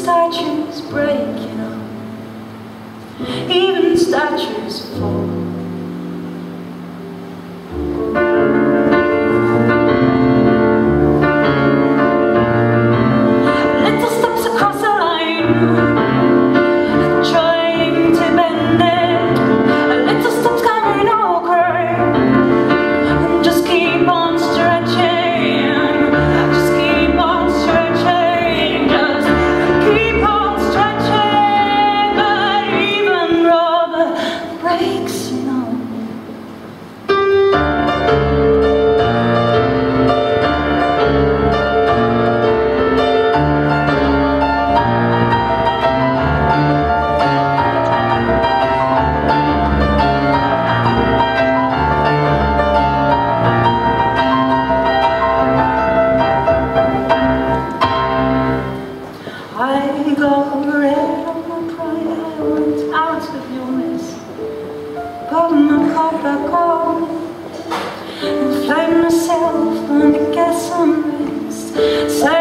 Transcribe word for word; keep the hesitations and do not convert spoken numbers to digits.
statues break, you know. Even statues fall. Little steps across the line, trying to bend it. Little steps coming over, and just keep on stretching. Just keep on stretching. Just keep on stretching. But even rubber breaks, you know. I got rid of my pride, I went out of your mess, put my cup back on, inflame myself and get some rest.